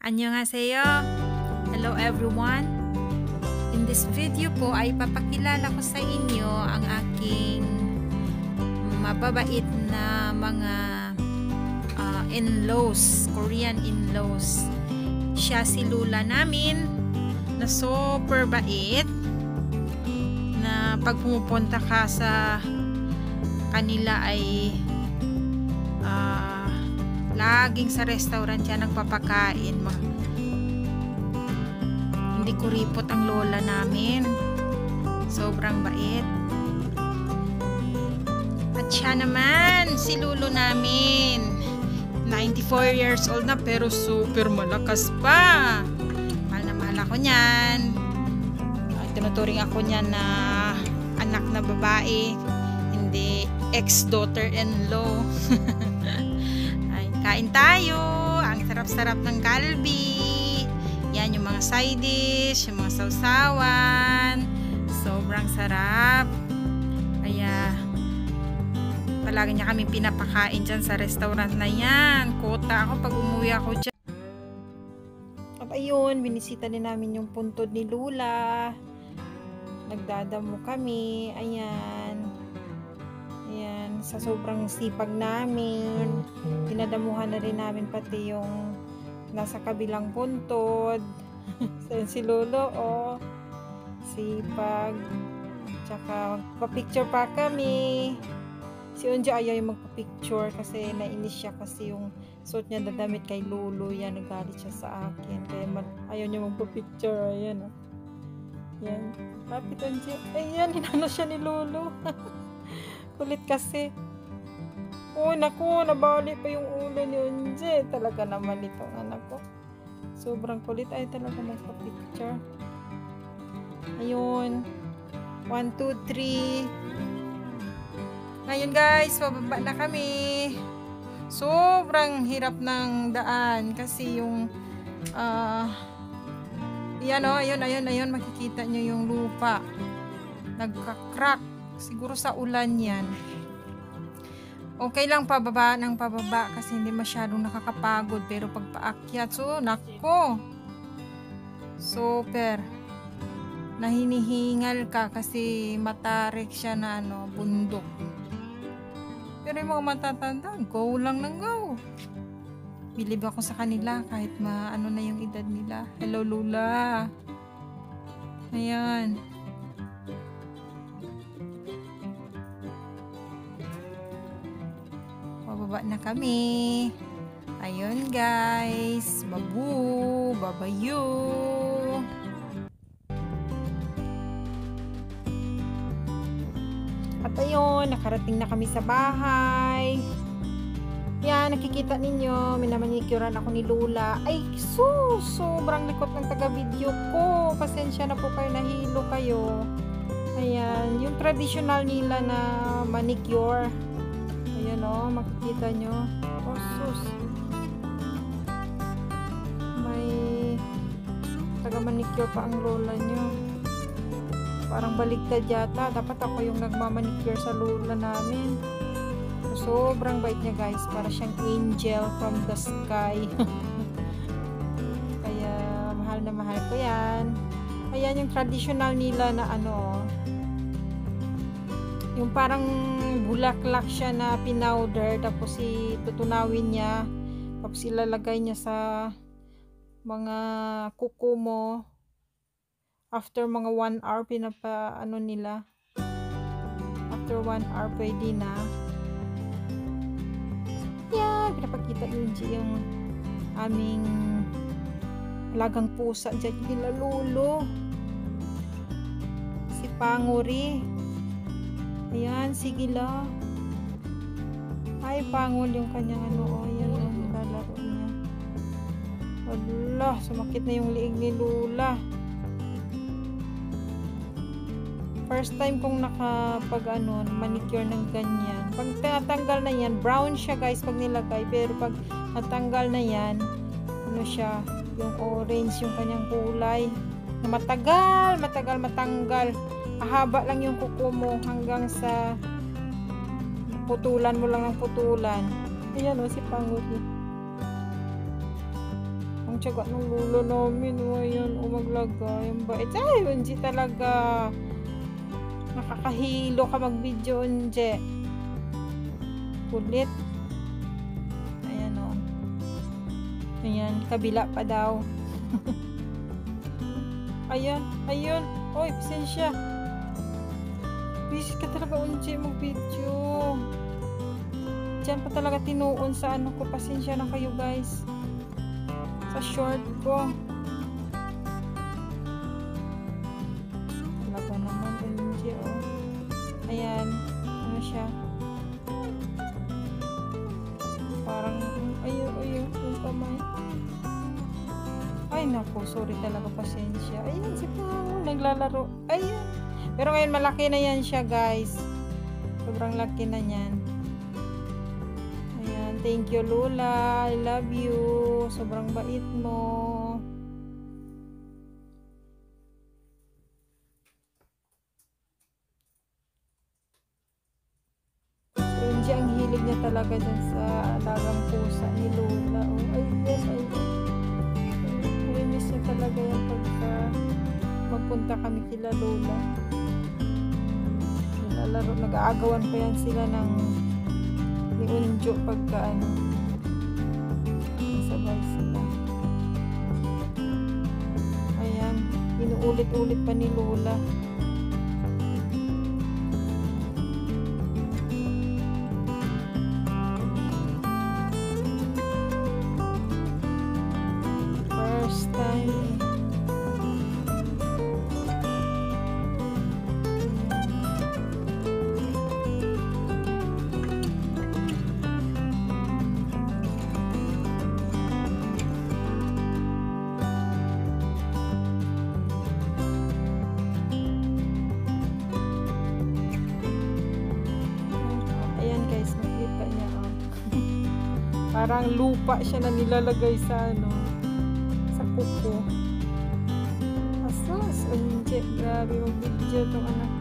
Annyeonghaseyo! Hello everyone! In this video po ay papakilala ko sa inyo ang aking mababait na mga in-laws, Korean in-laws. Siya si Lula namin na super bait, na pag pumupunta ka sa kanila ay laging sa restaurant siya nagpapakain. Hindi kuripot ang lola namin, sobrang bait. At siya naman si Lulu namin, 94 years old na pero super malakas pa. Mahal na mahal ako niyan. Tinuturing ako niyan na anak na babae, hindi ex-daughter-in-law. Kain tayo. Ang sarap-sarap ng kalbi. Yan yung mga side dish, yung mga sausawan. Sobrang sarap. Kaya palagi niya kami pinapakain dyan sa restaurant na yan. Kota ako pag umuwi ako dyan. At ayun, binisita din namin yung puntod ni Lula. Nagdadamo kami. Ayan. Ayan, sa sobrang sipag namin, pinadamuhan na rin namin pati yung nasa kabilang puntod. Si Lolo, oh, sipag. Tsaka pa-picture pa kami. Si Unja ayaw yung magpa-picture kasi nainis siya kasi yung suot niya na damit kay Lolo. Yan, nagalit siya sa akin. Kaya ayaw niya magpa-picture. Ayan, oh. Yan. Lapit Unja. Ayan, hinano siya ni Lolo. Kulit kasi. Oh, naku, nabali pa yung ulo ni Unje. Talaga naman itong anak ko. Sobrang kulit. Ay, talaga magpa-picture. Ayun. 1, 2, 3. Ngayon guys, pababa na kami. Sobrang hirap ng daan. Kasi yung yan o, ayun. Makikita nyo yung lupa. Nagka-crack. Siguro sa ulan yan. Okay lang pababa ng pababa kasi hindi masyadong nakakapagod. Pero pag paakyat, so nako, super nahinihingal ka kasi matarik siya na bundok. Pero yung mga matatanda, go lang ng go. Bilib ako sa kanila kahit na yung edad nila. Hello Lula. Ayan. Pababa na kami. Ayun guys. Babu. Babayu. At ayun, nakarating na kami sa bahay. Yan, nakikita ninyo, minamanicurean ako ni Lula. Ay, sobrang likot ng taga-video ko. Pasensya na po kayo, nahilo kayo. Ayan, yung traditional nila na manicure. Ayan o, makikita nyo. Oh, sus. May taga-manicure pa ang lola nyo. Parang baligtad yata. Dapat ako yung nagmamanicure sa lola namin. Sobrang bait niya guys. Para siyang angel from the sky. Kaya mahal na mahal ko yan. Ayan yung traditional nila na yung parang bulaklak siya na pinowder, tapos tutunawin niya, tapos ilalagay niya sa mga kuko mo. After mga 1 hour nila. After 1 hour pwede na. Yan, pinapakita yung aming alagang pusa dyan, nila Lolo. Si Panguri. Ayan, sige la. Ay, pangol yung kanyang ayan, lalaro niya. Wala, sumakit na yung liig ni Lula. First time kong manicure ng ganyan. Pag natanggal na yan, brown siya guys pag nilagay. Pero pag natanggal na yan, siya, yung orange yung kanyang kulay. Na matagal matanggal. Ahaba lang yung kuko mo hanggang sa putulan mo lang ng putulan. Ayan o, si Panguli. Ang tiyaga ng lolo namin. O, ayan, o maglagay. Ang bait. Ay, Unji talaga. Nakakahilo ka mag-video, Unji. Kulit. Ayan, o. Ayan, kabila pa daw. Ayan, ayun. Oy, pasensya. Busy ka talaga, Unji, mag-video. Diyan pa talaga tinuon sa ano ko. Pasensya na kayo, guys. Sa short ko. Talaga naman, Unji, oh. Ayan. Ano siya? Parang, ayun, yung kamay. Ay, naku, sorry talaga, pasensya. Ayan, si Pao, naglalaro. Ayan. Pero ngayon, malaki na yan siya, guys. Sobrang laki na yan. Ayan, thank you, Lola. I love you. Sobrang bait mo. So, hindi ang hilig niya talaga dyan sa alagang pusa ni Lola. Oh, ayun. Miss niya talaga yan pagka magpunta kami kila Lola. Nilalaro, nag-aagawan pa yan sila ng ni Unjo pagka ano, sabay sila. Ayan, inuulit-ulit pa ni Lola. First time. Parang lupa siya na nilalagay sa ano, sa kuko. Asos, Unji, grabe mag-video itong anak